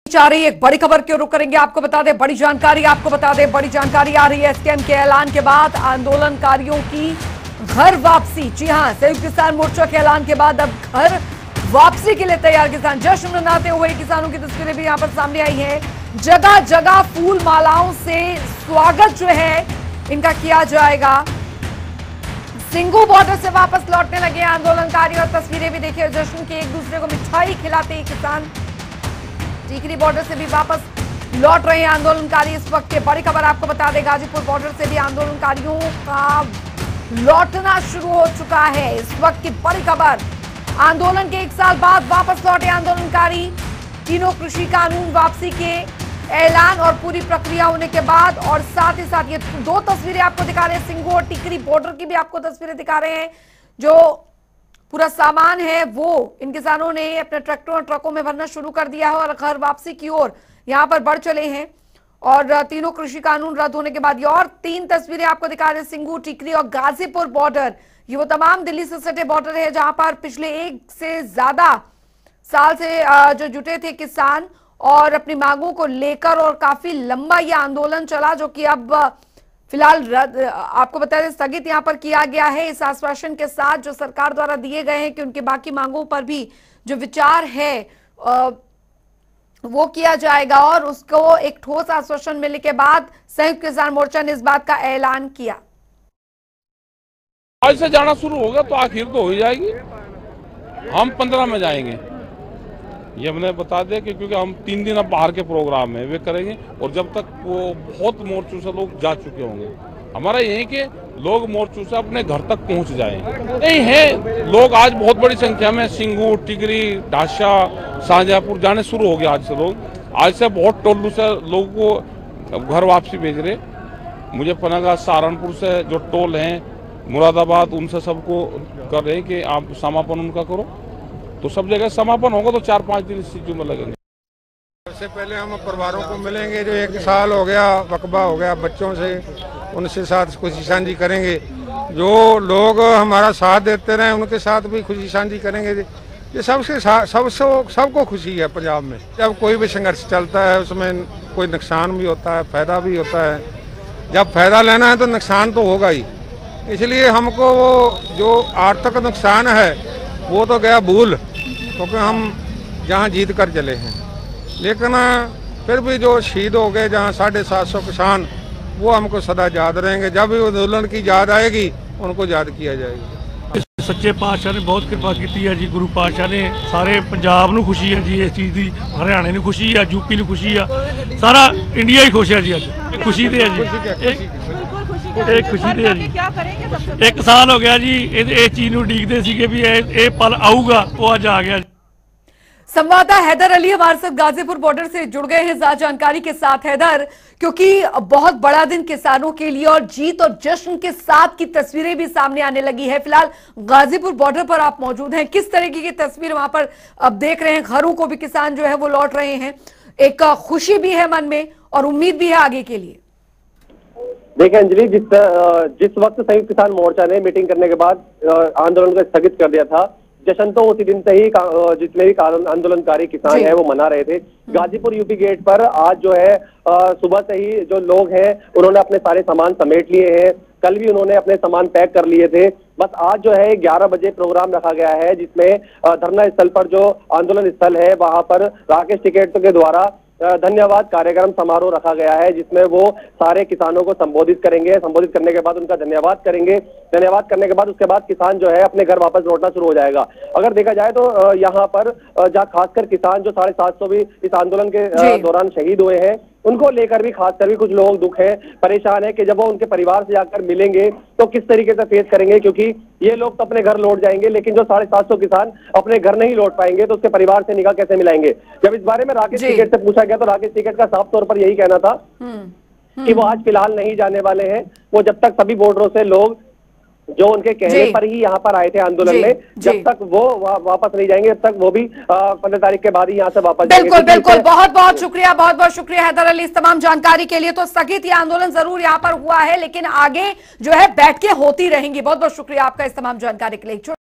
आ रही एक बड़ी खबर क्यों रुक करेंगे, आपको बता दें बड़ी जानकारी आ रही है। एसकेएम के ऐलान के बाद आंदोलनकारियों की घर वापसी। जी हां, संयुक्त किसान मोर्चा के ऐलान के बाद अब घर वापसी के लिए तैयार किसान। जश्न मनाते हुए किसानों की तस्वीरें भी यहां पर सामने आई है। जगह जगह फूल मालाओं से स्वागत जो है इनका किया जाएगा। सिंगू बॉर्डर से वापस लौटने लगे आंदोलनकारी और तस्वीरें भी देखिए जश्न की, एक दूसरे को मिठाई खिलाते ही किसान टीकरी बॉर्डर से भी वापस लौट रहे हैं आंदोलनकारी। इस वक्त की बड़ी खबर आपको बता दें, गाजीपुर बॉर्डर से भी आंदोलनकारियों का लौटना शुरू हो चुका है। इस वक्त की बड़ी खबर, आंदोलन के 1 साल बाद वापस लौटे आंदोलनकारी। तीनों कृषि कानून वापसी के ऐलान और पूरी प्रक्रिया होने के बाद, और साथ ही साथ ये 2 तस्वीरें आपको दिखा रहे हैं, सिंगू और टिकरी बॉर्डर की भी आपको तस्वीरें दिखा रहे हैं। जो पूरा सामान है वो इन किसानों ने अपने ट्रैक्टरों और ट्रकों में भरना शुरू कर दिया है और घर वापसी की ओर यहां पर बढ़ चले हैं। और तीनों कृषि कानून रद्द होने के बाद ये और 3 तस्वीरें आपको दिखा रहे हैं, सिंगू, टिकरी और गाजीपुर बॉर्डर। ये वो तमाम दिल्ली से सटे बॉर्डर है जहां पर पिछले 1 से ज्यादा साल से जो जुटे थे किसान और अपनी मांगों को लेकर, और काफी लंबा ये आंदोलन चला जो कि अब फिलहाल आपको बता दें स्थगित यहां पर किया गया है, इस आश्वासन के साथ जो सरकार द्वारा दिए गए हैं कि उनकी बाकी मांगों पर भी जो विचार है वो किया जाएगा। और उसको एक ठोस आश्वासन मिलने के बाद संयुक्त किसान मोर्चा ने इस बात का ऐलान किया। आज से जाना शुरू होगा तो आखिर तो हो ही जाएगी। हम 15 में जाएंगे, ये हमने बता दिया कि क्योंकि हम 3 दिन अब बाहर के प्रोग्राम में वे करेंगे, और जब तक वो बहुत मोर्चों से लोग जा चुके होंगे। हमारा यही कि लोग मोर्चों से अपने घर तक पहुंच जाएं। नहीं है लोग आज बहुत बड़ी संख्या में सिंगू, टिकरी, ढाशा, शाहजहांपुर जाने शुरू हो गए। आज से लोग आज से बहुत टोलू से लोगों को घर वापसी भेज रहे। मुझे पनागा सहारनपुर से जो टोल हैं, मुरादाबाद, उनसे सबको कर रहे हैं कि आप समापन उनका करो। तो सब जगह समापन होगा तो 4-5 दिन इस चीजों में लगेंगे। सबसे पहले हम परिवारों को मिलेंगे, जो 1 साल हो गया वकबा हो गया बच्चों से, उनसे साथ खुशी साझी करेंगे। जो लोग हमारा साथ देते रहे उनके साथ भी खुशी साझी करेंगे। ये सबको खुशी है पंजाब में। जब कोई भी संघर्ष चलता है उसमें कोई नुकसान भी होता है, फायदा भी होता है। जब फायदा लेना है तो नुकसान तो होगा ही, इसलिए हमको वो जो आर्थिक नुकसान है वो तो गया भूल, क्योंकि हम जहाँ जीत कर चले हैं। लेकिन फिर भी जो शहीद हो गए जहाँ 750 किसान, वो हमको सदा याद रहेंगे। जब भी आंदोलन की याद आएगी उनको याद किया जाएगा। सच्चे पातशाह ने बहुत कृपा की है जी। गुरु पातशाह ने सारे पंजाब ਨੂੰ खुशी है जी इस चीज़ की, हरियाणे ਨੂੰ खुशी है, यूपी ਨੂੰ खुशी है, सारा इंडिया ही खुश है जी। अज खुशी दे है जी, एक खुशी दे है जी। 1 साल हो गया जी इस चीज़ ਨੂੰ उड़ीकते ਸੀਗੇ भी ये पल आऊगा, वो अज आ गया। संवाददाता हैदर अली हमारे साथ गाजीपुर बॉर्डर से जुड़ गए हैं ज्यादा जानकारी के साथ। हैदर, क्योंकि बहुत बड़ा दिन किसानों के लिए और जीत और जश्न के साथ की तस्वीरें भी सामने आने लगी है। फिलहाल गाजीपुर बॉर्डर पर आप मौजूद हैं, किस तरीके की तस्वीर वहां पर अब देख रहे हैं? घरों को भी किसान जो है वो लौट रहे हैं, एक खुशी भी है मन में और उम्मीद भी है आगे के लिए। देखिए अंजलि, जिस वक्त संयुक्त किसान मोर्चा ने मीटिंग करने के बाद आंदोलन को स्थगित कर दिया था, जश्न तो उसी दिन से ही जितने भी आंदोलनकारी किसान हैं वो मना रहे थे। गाजीपुर यूपी गेट पर आज जो है सुबह से ही जो लोग हैं उन्होंने अपने सारे सामान समेट लिए हैं। कल भी उन्होंने अपने सामान पैक कर लिए थे। बस आज जो है 11 बजे प्रोग्राम रखा गया है, जिसमें धरना स्थल पर जो आंदोलन स्थल है वहां पर राकेश टिकैत के द्वारा धन्यवाद कार्यक्रम समारोह रखा गया है, जिसमें वो सारे किसानों को संबोधित करेंगे। संबोधित करने के बाद उनका धन्यवाद करेंगे। धन्यवाद करने के बाद उसके बाद किसान जो है अपने घर वापस लौटना शुरू हो जाएगा। अगर देखा जाए तो यहाँ पर जहाँ खासकर किसान जो 750 भी इस आंदोलन के दौरान शहीद हुए हैं, उनको लेकर भी खासकर भी कुछ लोग दुख है, परेशान है कि जब वो उनके परिवार से जाकर मिलेंगे तो किस तरीके से फेस करेंगे, क्योंकि ये लोग तो अपने घर लौट जाएंगे लेकिन जो 750 किसान अपने घर नहीं लौट पाएंगे तो उसके परिवार से निगाह कैसे मिलाएंगे। जब इस बारे में राकेश टिकैत से पूछा गया तो राकेश टिकैत का साफ तौर पर यही कहना था कि वो आज फिलहाल नहीं जाने वाले हैं। वो जब तक सभी बॉर्डरों से लोग जो उनके कहने पर ही यहाँ पर आए थे आंदोलन में, जब तक वो वापस नहीं जाएंगे, जब तक वो भी 15 तारीख के बाद ही यहाँ से वापस जाएंगे। बिल्कुल बिल्कुल, बहुत बहुत शुक्रिया हैदर अली इस तमाम जानकारी के लिए। तो स्थगित ये आंदोलन जरूर यहाँ पर हुआ है, लेकिन आगे जो है बैठ के होती रहेंगी। बहुत बहुत शुक्रिया आपका इस तमाम जानकारी के लिए।